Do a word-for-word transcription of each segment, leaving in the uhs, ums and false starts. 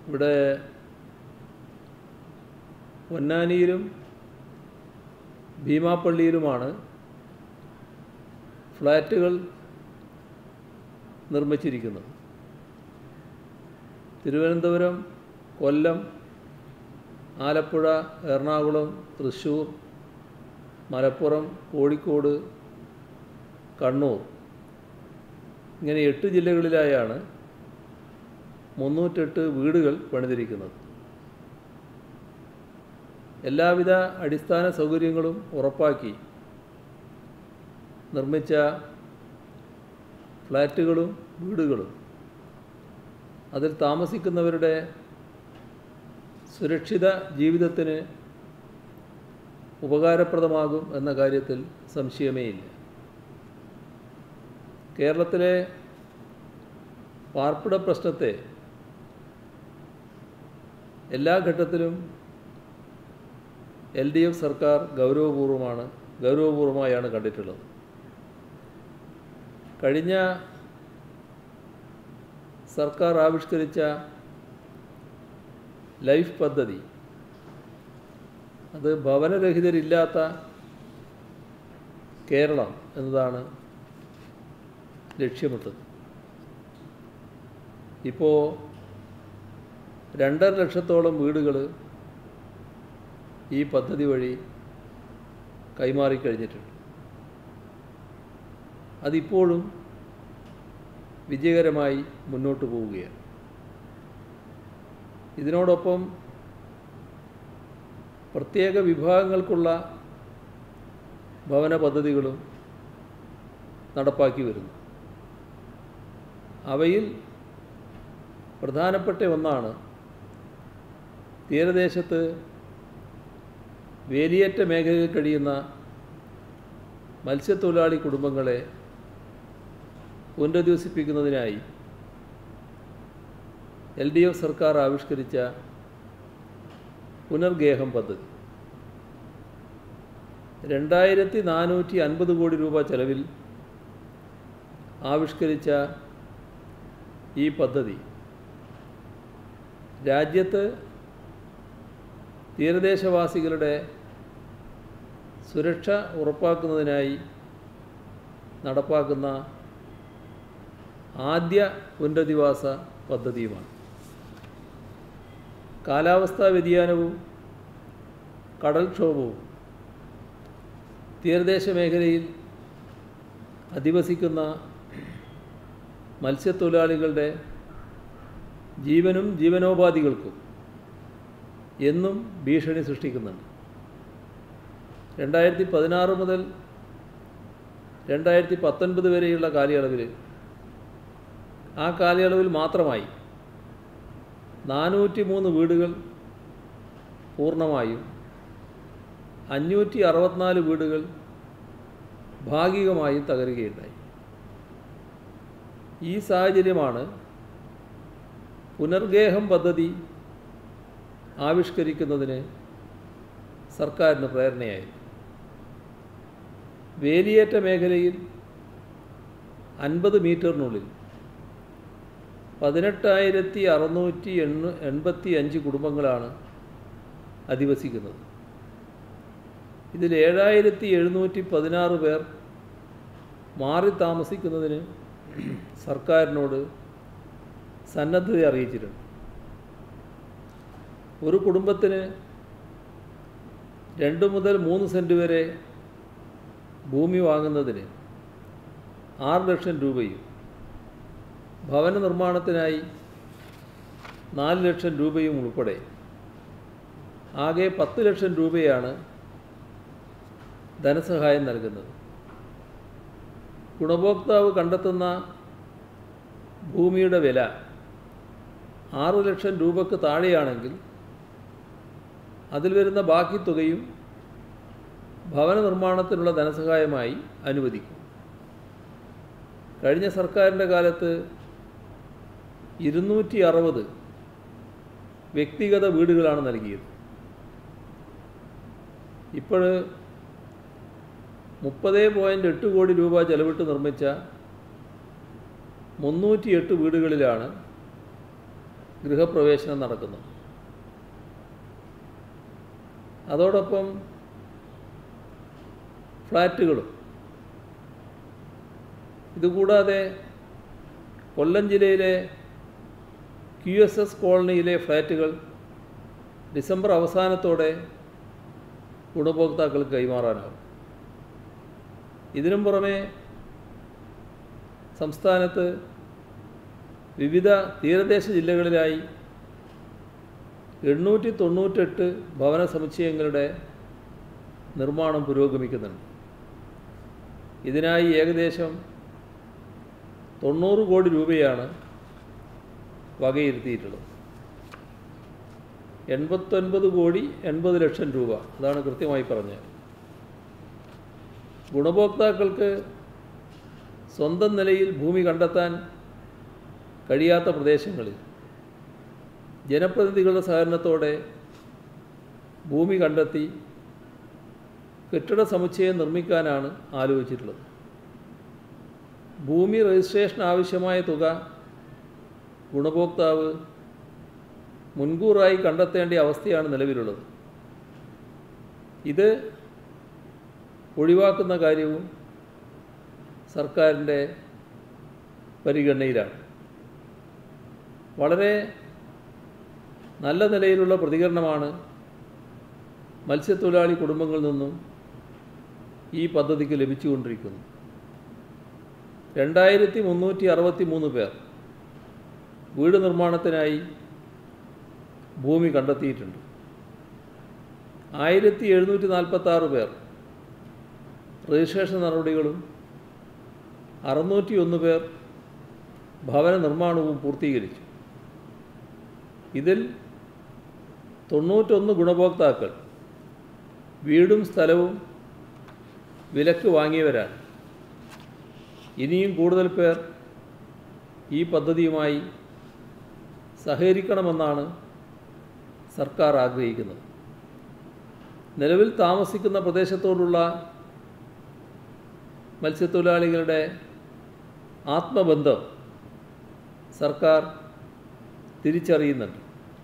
ഇവിടെ പൊന്നാനിയിലും ഭീമാപ്പള്ളിയിലുമാണ് ഫ്ലാറ്റുകൾ നിർമ്മിച്ചിരിക്കുന്നത്. തിരുവനന്തപുരം, കൊല്ലം, ആലപ്പുഴ, എറണാകുളം, തൃശ്ശൂർ, മലപ്പുറം, കോഴിക്കോട്, കണ്ണൂർ ഇങ്ങനെ എട്ട് ജില്ലകളിലായാണ് മുന്നൂറ്റെട്ട് വീടുകൾ പണിതിരിക്കുന്നത്. എല്ലാവിധ അടിസ്ഥാന സൗകര്യങ്ങളും ഉറപ്പാക്കി നിർമ്മിച്ച ഫ്ലാറ്റുകളും വീടുകളും അതിൽ താമസിക്കുന്നവരുടെ സുരക്ഷിത ജീവിതത്തിന് ഉപകാരപ്രദമാകും എന്ന കാര്യത്തിൽ സംശയമേയില്ല. കേരളത്തിലെ പാർപ്പിട പ്രശ്നത്തെ എല്ലാ ഘട്ടത്തിലും എൽ ഡി എഫ് സർക്കാർ ഗൗരവപൂർവമാണ് ഗൗരവപൂർവമായാണ് കണ്ടിട്ടുള്ളത്. കഴിഞ്ഞ സർക്കാർ ആവിഷ്കരിച്ച ലൈഫ് പദ്ധതി അത് ഭവനരഹിതരില്ലാത്ത കേരളം എന്നതാണ് ലക്ഷ്യമിട്ടത്. ഇപ്പോൾ രണ്ടര ലക്ഷത്തോളം വീടുകൾ ഈ പദ്ധതി വഴി കൈമാറിക്കഴിഞ്ഞിട്ടുണ്ട്. അതിപ്പോഴും വിജയകരമായി മുന്നോട്ട് പോവുകയാണ്. ഇതിനോടൊപ്പം പ്രത്യേക വിഭാഗങ്ങൾക്കുള്ള ഭവന പദ്ധതികളും നടപ്പാക്കി വരുന്നു. അവയിൽ പ്രധാനപ്പെട്ട ഒന്നാണ് തീരദേശത്ത് വേലിയേറ്റ മേഖലയിൽ കഴിയുന്ന മത്സ്യത്തൊഴിലാളി കുടുംബങ്ങളെ പുനരധിവസിപ്പിക്കുന്നതിനായി എൽ ഡി എഫ് സർക്കാർ ആവിഷ്കരിച്ച പുനർഗേഹം പദ്ധതി. രണ്ടായിരത്തി നാനൂറ്റി അൻപത് കോടി രൂപ ചെലവിൽ ആവിഷ്കരിച്ച ഈ പദ്ധതി രാജ്യത്ത് തീരദേശവാസികളുടെ സുരക്ഷ ഉറപ്പാക്കുന്നതിനായി നടപ്പാക്കുന്ന ആദ്യ പുനരധിവാസ പദ്ധതിയുമാണ്. കാലാവസ്ഥാ വ്യതിയാനവും കടൽക്ഷോഭവും തീരദേശ മേഖലയിൽ അധിവസിക്കുന്ന മത്സ്യത്തൊഴിലാളികളുടെ ജീവനും ജീവനോപാധികൾക്കും എന്നും ഭീഷണി സൃഷ്ടിക്കുന്നുണ്ട്. രണ്ടായിരത്തി പതിനാറ് മുതൽ രണ്ടായിരത്തി പത്തൊൻപത് വരെയുള്ള കാലയളവിൽ ആ കാലയളവിൽ മാത്രമായി നാനൂറ്റി മൂന്ന് വീടുകൾ പൂർണ്ണമായും അഞ്ഞൂറ്റി അറുപത്തിനാല് വീടുകൾ ഭാഗികമായും തകരുകയുണ്ടായി. ഈ സാഹചര്യമാണ് പുനർഗേഹം പദ്ധതി ആവിഷ്കരിക്കുന്നതിന് സർക്കാരിന് പ്രേരണയായി. വേലിയേറ്റ മേഖലയിൽ അൻപത് മീറ്ററിനുള്ളിൽ പതിനെട്ടായിരത്തി അറുന്നൂറ്റി എണ്ണ എൺപത്തി അഞ്ച് കുടുംബങ്ങളാണ് അധിവസിക്കുന്നത്. ഇതിൽ ഏഴായിരത്തി എഴുന്നൂറ്റി പതിനാറ് പേർ മാറി താമസിക്കുന്നതിന് സർക്കാരിനോട് സന്നദ്ധത അറിയിച്ചിട്ടുണ്ട്. ഒരു കുടുംബത്തിന് രണ്ട് മുതൽ മൂന്ന് സെൻറ്റ് വരെ ഭൂമി വാങ്ങുന്നതിന് ആറ് ലക്ഷം രൂപയും ഭവന നിർമ്മാണത്തിനായി നാല് ലക്ഷം രൂപയും ഉൾപ്പെടെ ആകെ പത്ത് ലക്ഷം രൂപയാണ് ധനസഹായം നൽകുന്നത്. ഗുണഭോക്താവ് കണ്ടെത്തുന്ന ഭൂമിയുടെ വില ആറ് ലക്ഷം രൂപയ്ക്ക് താഴെയാണെങ്കിൽ അതിൽ വരുന്ന ബാക്കി തുകയും ഭവന നിർമ്മാണത്തിനുള്ള ധനസഹായമായി അനുവദിക്കും. കഴിഞ്ഞ സർക്കാരിൻ്റെ കാലത്ത് ഇരുന്നൂറ്റി അറുപത് വ്യക്തിഗത വീടുകളാണ് നൽകിയത്. ഇപ്പോൾ മുപ്പത് പോയിൻറ്റ് എട്ട് കോടി രൂപ ചെലവിട്ട് നിർമ്മിച്ച മുന്നൂറ്റി എട്ട് വീടുകളിലാണ് ഗൃഹപ്രവേശനം നടക്കുന്നു. അതോടൊപ്പം ഫ്ലാറ്റുകളും. ഇതുകൂടാതെ കൊല്ലം ജില്ലയിലെ ക്യു എസ് എസ് കോളനിയിലെ ഫ്ലാറ്റുകൾ ഡിസംബർ അവസാനത്തോടെ ഗുണഭോക്താക്കൾക്ക് കൈമാറാനാകും. ഇതിനും പുറമെ സംസ്ഥാനത്ത് വിവിധ തീരദേശ ജില്ലകളിലായി എണ്ണൂറ്റി തൊണ്ണൂറ്റെട്ട് ഭവന സമുച്ചയങ്ങളുടെ നിർമ്മാണം പുരോഗമിക്കുന്നുണ്ട്. ഇതിനായി ഏകദേശം തൊണ്ണൂറ് കോടി രൂപയാണ് വകയിരുത്തിയിട്ടുള്ളത്. എൺപത്തൊൻപത് കോടി എൺപത് ലക്ഷം രൂപ, അതാണ് കൃത്യമായി പറഞ്ഞത്. ഗുണഭോക്താക്കൾക്ക് സ്വന്തം നിലയിൽ ഭൂമി കണ്ടെത്താൻ കഴിയാത്ത പ്രദേശങ്ങളിൽ ജനപ്രതിനിധികളുടെ സഹകരണത്തോടെ ഭൂമി കണ്ടെത്തി കെട്ടിട സമുച്ചയം നിർമ്മിക്കാനാണ് ആലോചിച്ചിട്ടുള്ളത്. ഭൂമി രജിസ്ട്രേഷൻ ആവശ്യമായ തുക ഗുണഭോക്താവ് മുൻകൂറായി കണ്ടെത്തേണ്ട അവസ്ഥയാണ് നിലവിലുള്ളത്. ഇത് ഒഴിവാക്കുന്ന കാര്യവും സർക്കാരിൻ്റെ പരിഗണനയിലാണ്. വളരെ നല്ല നിലയിലുള്ള പ്രതികരണമാണ് മത്സ്യത്തൊഴിലാളി കുടുംബങ്ങളിൽ നിന്നും ഈ പദ്ധതിക്ക് ലഭിച്ചുകൊണ്ടിരിക്കുന്നു. രണ്ടായിരത്തി മുന്നൂറ്റി അറുപത്തി മൂന്ന് പേർ വീട് നിർമ്മാണത്തിനായി ഭൂമി കണ്ടെത്തിയിട്ടുണ്ട്. ആയിരത്തി എഴുന്നൂറ്റി നാൽപ്പത്തി ആറ് പേർ രജിസ്ട്രേഷൻ നടപടികളും അറുന്നൂറ്റി ഒന്ന് പേർ ഭവന നിർമ്മാണവും പൂർത്തീകരിച്ചു. ഇതിൽ തൊണ്ണൂറ്റൊന്ന് ഗുണഭോക്താക്കൾ വീടും സ്ഥലവും വിലക്ക് വാങ്ങിയവരാണ്. ഇനിയും കൂടുതൽ പേർ ഈ പദ്ധതിയുമായി സഹകരിക്കണമെന്നാണ് സർക്കാർ ആഗ്രഹിക്കുന്നത്. നിലവിൽ താമസിക്കുന്ന പ്രദേശത്തോടുള്ള മത്സ്യത്തൊഴിലാളികളുടെ ആത്മബന്ധം സർക്കാർ തിരിച്ചറിയുന്നുണ്ട്.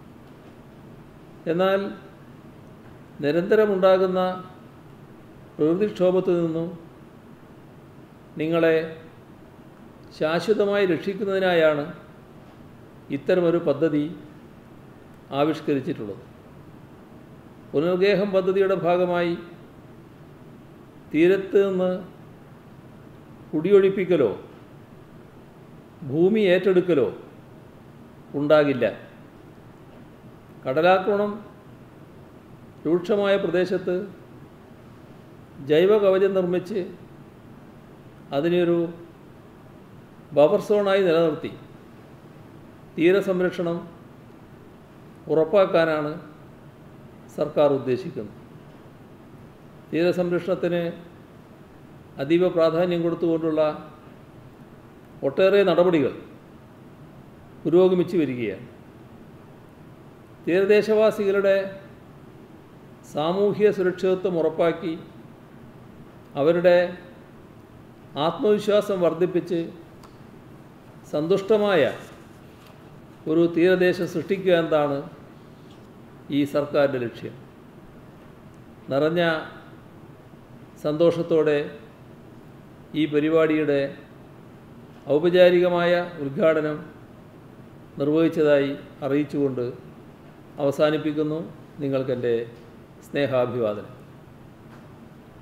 എന്നാൽ നിരന്തരമുണ്ടാകുന്ന പ്രകൃതിക്ഷോഭത്തിൽ നിന്നും നിങ്ങളെ ശാശ്വതമായി രക്ഷിക്കുന്നതിനായാണ് ഇത്തരമൊരു പദ്ധതി ആവിഷ്കരിച്ചിട്ടുള്ളത്. പുനർഗേഹം പദ്ധതിയുടെ ഭാഗമായി തീരത്ത് നിന്ന് കുടിയൊഴിപ്പിക്കലോ ഭൂമി ഏറ്റെടുക്കലോ ഉണ്ടാകില്ല. കടലാക്രമണം രൂക്ഷമായ പ്രദേശത്ത് ജൈവ കവചം നിർമ്മിച്ച് അതിനൊരു ബഫർ സോണായി നിലനിർത്തി തീരസംരക്ഷണം ഉറപ്പാക്കാനാണ് സർക്കാർ ഉദ്ദേശിക്കുന്നത്. തീരസംരക്ഷണത്തിന് അതീവ പ്രാധാന്യം കൊടുത്തുകൊണ്ടുള്ള ഒട്ടേറെ നടപടികൾ പുരോഗമിച്ചു വരികയാണ്. തീരദേശവാസികളുടെ സാമൂഹ്യ സുരക്ഷിതത്വം ഉറപ്പാക്കി അവരുടെ ആത്മവിശ്വാസം വർദ്ധിപ്പിച്ച് സന്തുഷ്ടമായ ഒരു തീരദേശം സൃഷ്ടിക്കുക എന്നതാണ് ഈ സർക്കാരിൻ്റെ ലക്ഷ്യം. നിറഞ്ഞ സന്തോഷത്തോടെ ഈ പരിപാടിയുടെ ഔപചാരികമായ ഉദ്ഘാടനം നിർവഹിച്ചതായി അറിയിച്ചുകൊണ്ട് അവസാനിപ്പിക്കുന്നു. നിങ്ങൾക്കെൻ്റെ സ്നേഹാഭിവാദനം.